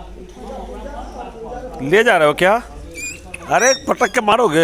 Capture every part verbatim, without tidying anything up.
ले जा रहे हो क्या? अरे पटक के मारोगे।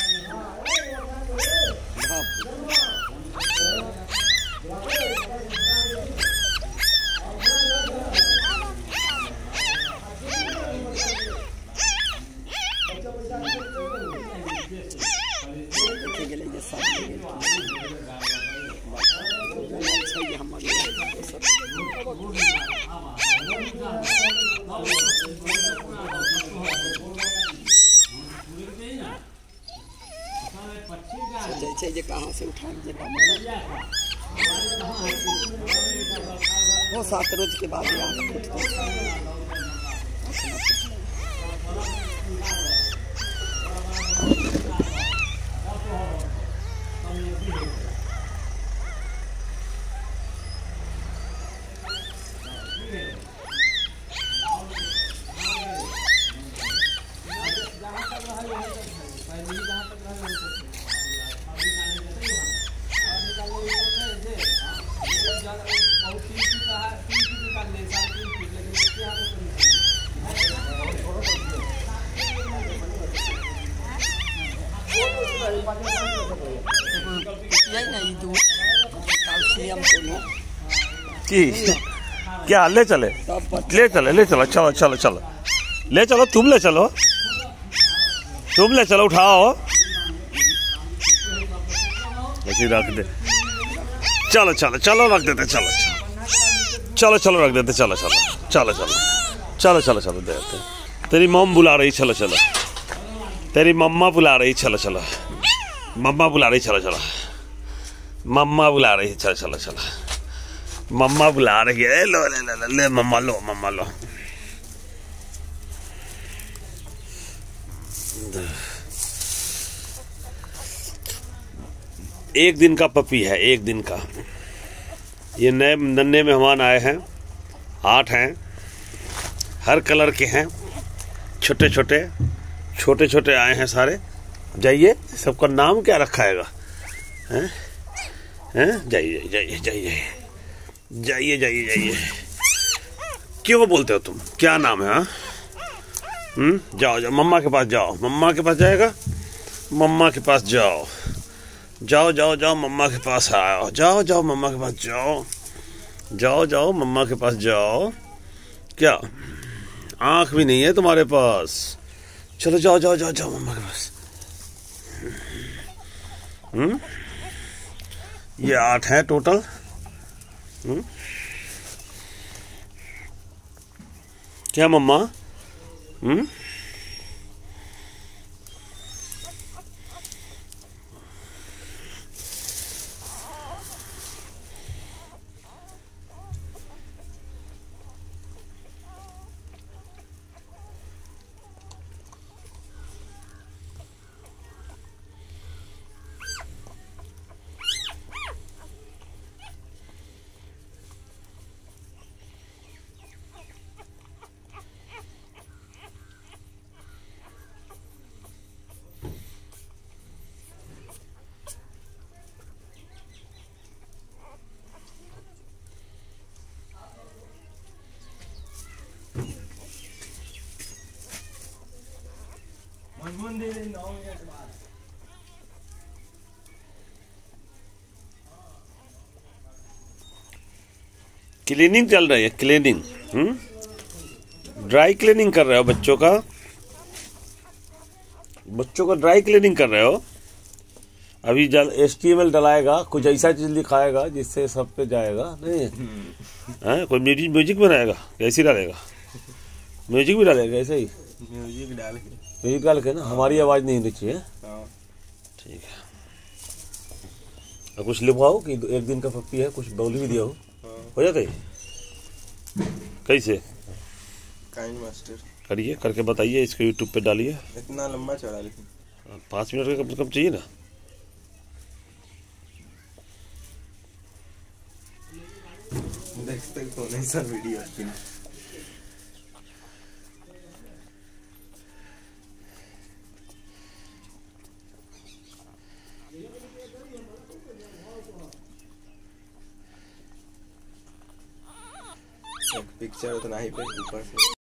जैसे कहाँ से उठा वो सात रोज के बाद की क्या ले चले ले चले ले चलो चलो चलो चलो ले चलो तुम ले चलो तुम ले चलो उठाओ ऐसे रख दे। चलो चलो चलो रख देते चलो चलो चलो रख देते चलो चलो चलो चलो चलो चलो चलो दे देते। तेरी मम बुला रही चलो चलो तेरी मम्मा बुला रही चलो चलो मम्मा बुला रही चलो चलो मम्मा बुला रही चलो चलो चलो मम्मा बुला रही है। लो ले ले ले मम्मा लो मम्मा लो। एक दिन का पपी है एक दिन का। ये नए नन्हे मेहमान आए हैं, आठ हैं, हर कलर के हैं, छोटे छोटे छोटे छोटे आए हैं सारे। जाइए सबका नाम क्या रखा हैगा? हैं हैं जाइए जाइए जाइए जाइए जाइए जाइए। क्यों बोलते हो तुम? क्या नाम है? हाँ हम्म जाओ जाओ मम्मा के पास जाओ। मम्मा के पास जाएगा? मम्मा के पास जाओ जाओ जाओ जाओ मम्मा के पास आओ। जाओ जाओ मम्मा के पास जाओ जाओ जाओ मम्मा के पास जाओ। क्या आंख भी नहीं है तुम्हारे पास? चलो जाओ जाओ जाओ जाओ मम्मा के पास। हम्म ये आठ है टोटल। हम्म क्या मम्मा? हम्म क्लीनिंग चल रही है क्लीनिंग। हम्म ड्राई क्लीनिंग कर रहे हो बच्चों का बच्चों का ड्राई क्लीनिंग कर रहे हो। अभी जल एच टी एम एल डलाएगा, कुछ ऐसा चीज लिखाएगा जिससे सब पे जाएगा। नहीं है कोई म्यूजिक म्यूजिक बनाएगा? कैसी डालेगा? म्यूजिक भी डालेगा? ऐसे ही म्यूजिक डाल के म्यूजिक डाल के ना हमारी आवाज नहीं होनी चाहिए। ठीक है। और कुछ लिखवाओ कि एक दिन का पप्पी है, कुछ बोल भी दिया हो। हो जाता है कैसे? काइंड मास्टर करिए, करके बताइए, इसको यूट्यूब पे डालिए। इतना लंबा चौड़ा लेकिन पाँच मिनट का कम से कम चाहिए ना। देखते कौन सा वीडियो है। पिक्चर उतना ही पे ऊपर से